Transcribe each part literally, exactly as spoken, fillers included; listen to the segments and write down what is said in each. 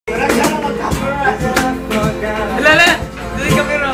Lala! Dari kamera!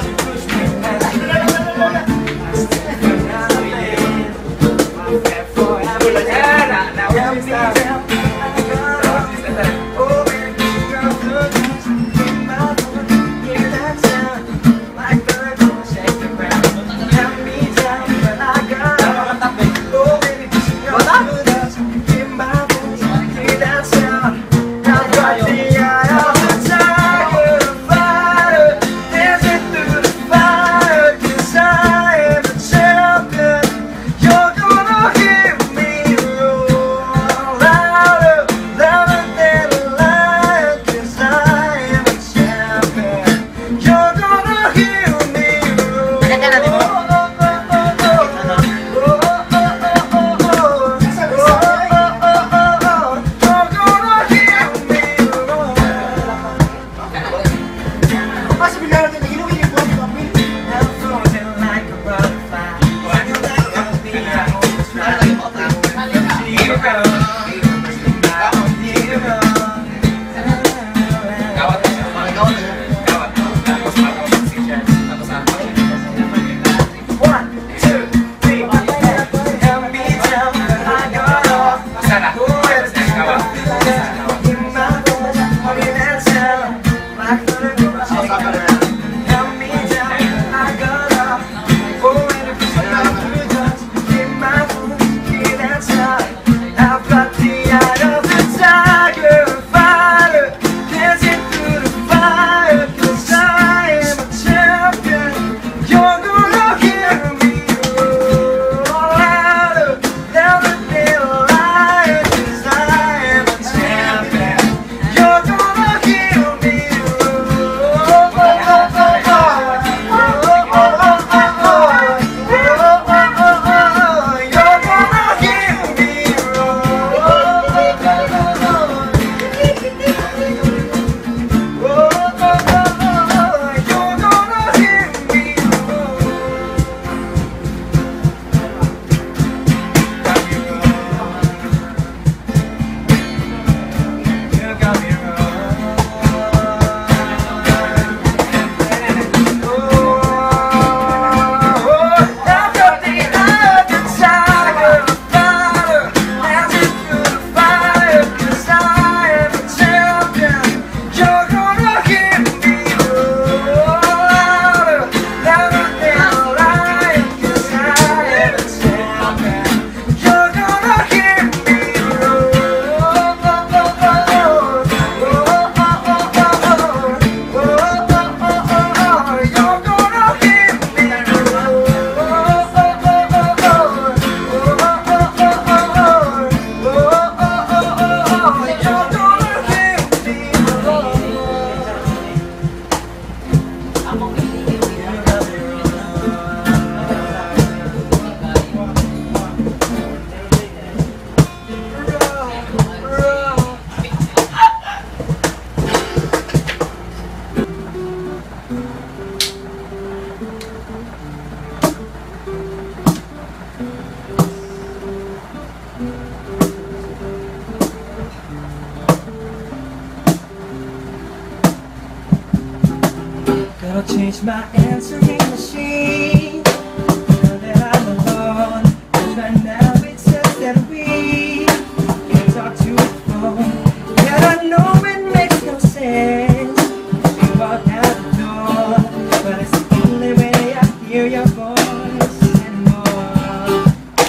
Gotta change my answering machine. Now that I'm alone, and right now it says that we can talk to a phone. Yet I know it makes no sense. You walk out the door, but it's the only way I hear your voice anymore.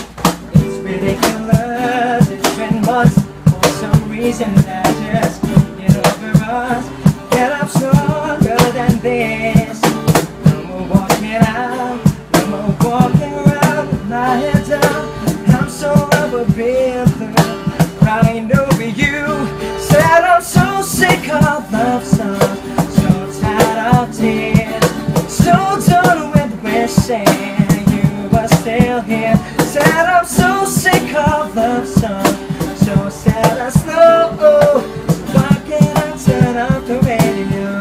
It's ridiculous, it's been months. For some reason I just can't get over us. Yet I'm stronger than this. No more walking out, no more walking around with my head down. I'm so over being through, crying over you. Said I'm so sick of love songs, so tired of tears, so done with wishing you were still here. Said I'm so sick of love songs, so sad and slow. So why can't I turn off the radio?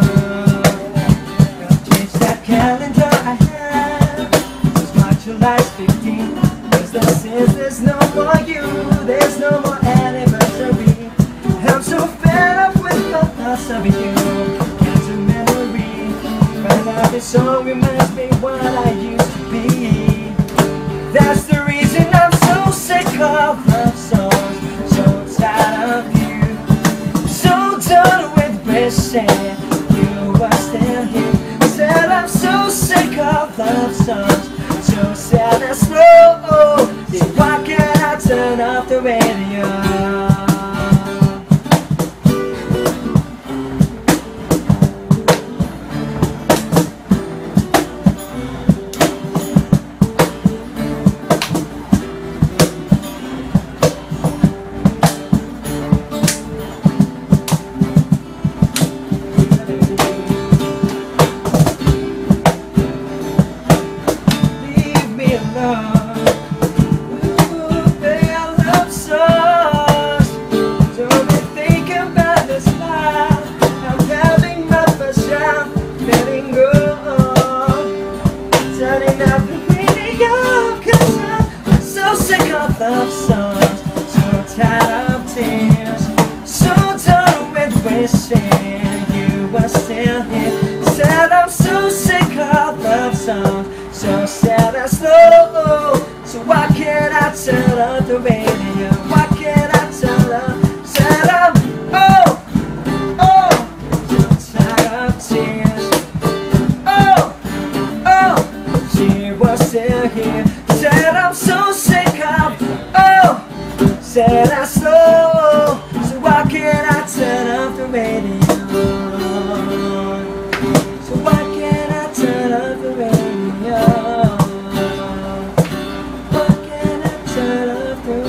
Change that calendar I have. Since my July's fifteenth, cause that says there's no more you, there's no more anniversary. I'm so fed up with the thoughts of you. you. It's a memory. My love is song reminds me what I used to be. That's the reason I'm so sick of love songs, so tired of you, so done with wishing you were still here. Said I'm so sick of love songs, so sad and slow. So why can't I turn off the radio? Love songs, so tired of tears, so done with wishing you were still here. Said I'm so sick of love songs, so sad and slow. So why can't I turn up the radio? Why can't I turn up? Said I'm oh, oh, so tired of tears. Oh, oh, she was still here. Said I'm so sick of, oh, said I slow. So why can't I turn off the radio? So why can't I turn off the radio? Why can't I turn off the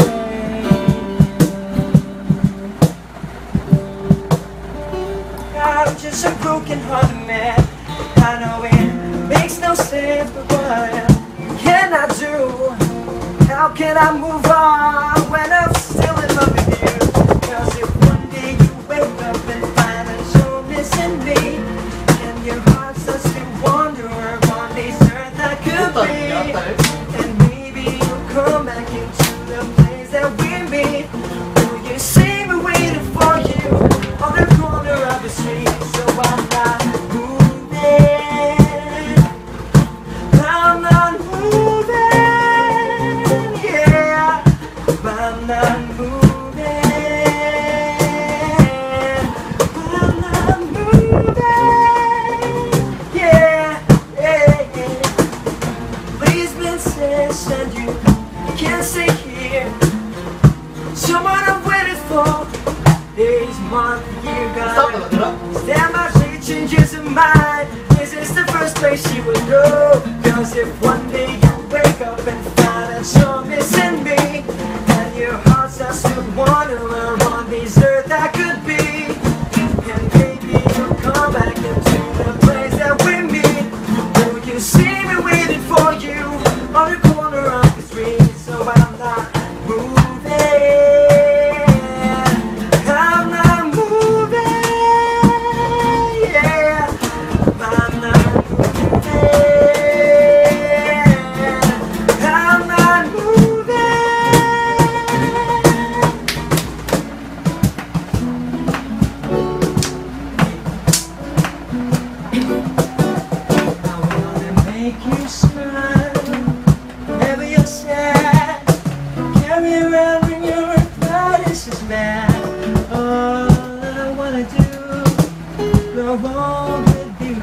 radio? I'm just a broken hearted man. I know it makes no sense, but what can I do? How can I move on when I'm still in love with you? Cause if one day you wake up and find that you're missing me, and your heart starts to wonder where on this earth I could be, and maybe you'll come back into the place that we meet. Will you see me waiting for you on the corner of the street? So I'm not moving, I'm not moving, yeah, I'm not moving, I'm not moving, yeah, yeah, yeah. Please be insistent, you can't stay here. Someone I'm waiting for, days, month, year gone. Stand by, she changes her mind. This is the first place she would go. Cause if one day you wake up and find that you're missing me, and your heart starts to wonder where on this earth I could be, and maybe you'll come back into the place that we meet. Will you see me waiting for you on the corner of the street? So I'm not moving, I'm not moving, yeah, I'm not moving, I'm not moving. I wanna make you smile whenever you're sad. Carry around when your arthritis is bad. All I wanna do, grow old with you.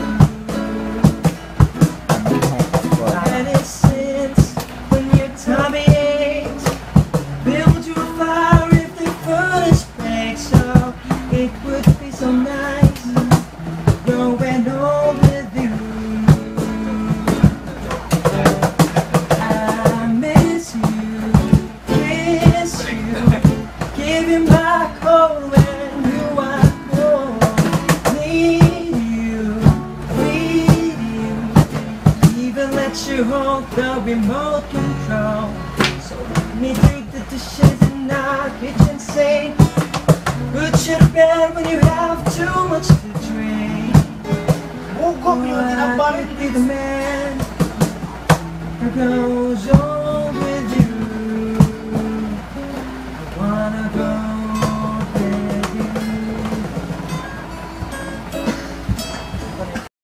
And it since when your tummy aches, build you a fire if the furnace breaks. So it would be so nice growing old with you. I miss you, kiss you, give you my cold when you are cold. Need you, need you, even let you hold the remote control. So let me do the dishes in our kitchen sink. Put you to bed when you have too much to drink. Woke up, you I didn't could be the man who goes on.